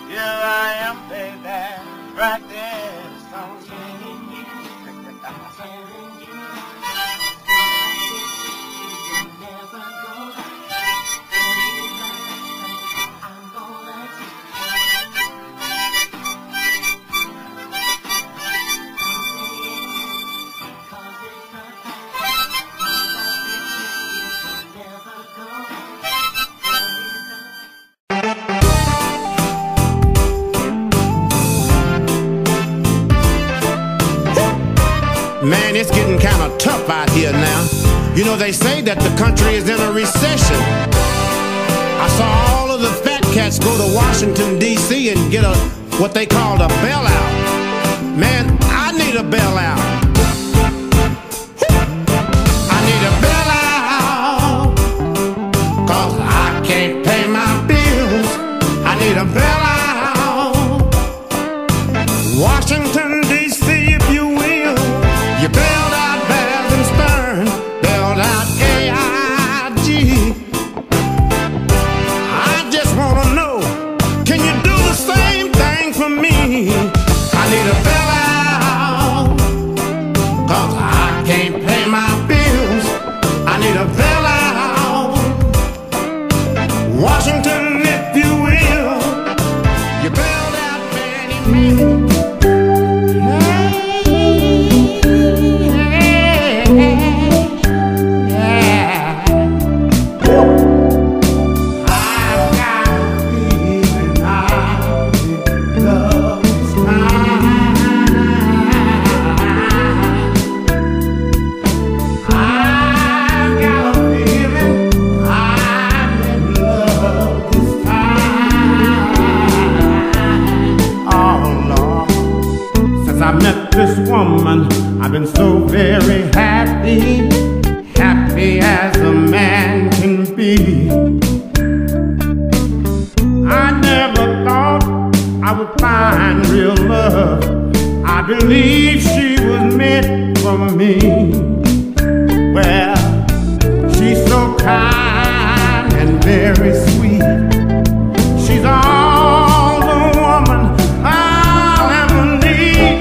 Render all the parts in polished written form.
Here I am, baby, practice on you. Man, it's getting kind of tough out here now. You know, they say that the country is in a recession. I saw all of the fat cats go to Washington, D.C. and get what they called a bailout. Man, I need a bailout. I need a bailout, 'cause I can't pay my bills. I need a bailout. Washington, D.C., if you will. You bailed out Bears and Stern, bailed out AIG. I just want to know, can you do the same thing for me? I need a bailout, 'cause I can't pay my bills. I need a bailout. Washington, if you will. You bailed out Fannie Mae. I met this woman, I've been so very happy, happy as a man can be. I never thought I would find real love. I believe she was meant for me. Well, she's so kind and very sweet. She's all the woman I'll ever need.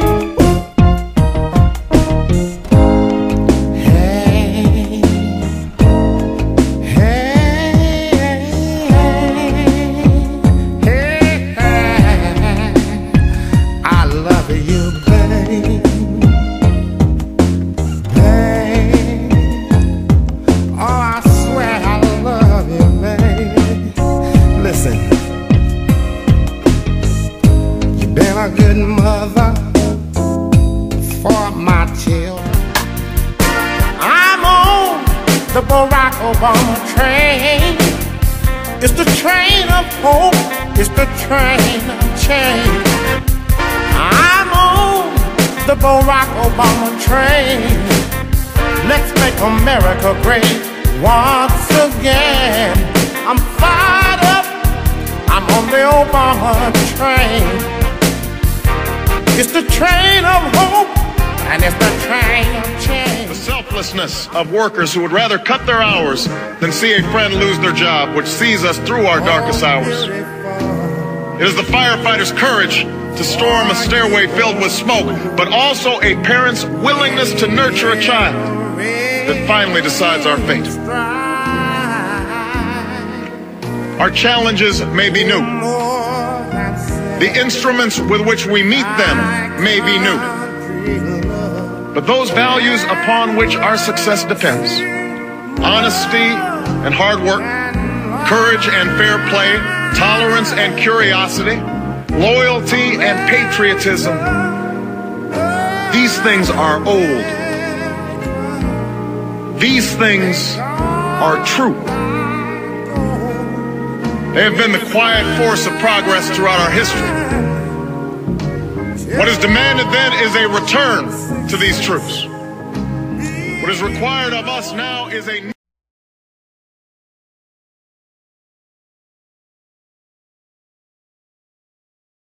A good mother for my children. I'm on the Barack Obama train. It's the train of hope. It's the train of change. I'm on the Barack Obama train. Let's make America great once again. I'm fired up. I'm on the Obama train. It's the train of hope, and it's the train of change. The selflessness of workers who would rather cut their hours than see a friend lose their job, which sees us through our darkest hours. It is the firefighter's courage to storm a stairway filled with smoke, but also a parent's willingness to nurture a child that finally decides our fate. Our challenges may be new. The instruments with which we meet them may be new. But those values upon which our success depends, honesty and hard work, courage and fair play, tolerance and curiosity, loyalty and patriotism, these things are old. These things are true. They have been the quiet force of progress throughout our history. What is demanded then is a return to these truths. What is required of us now is a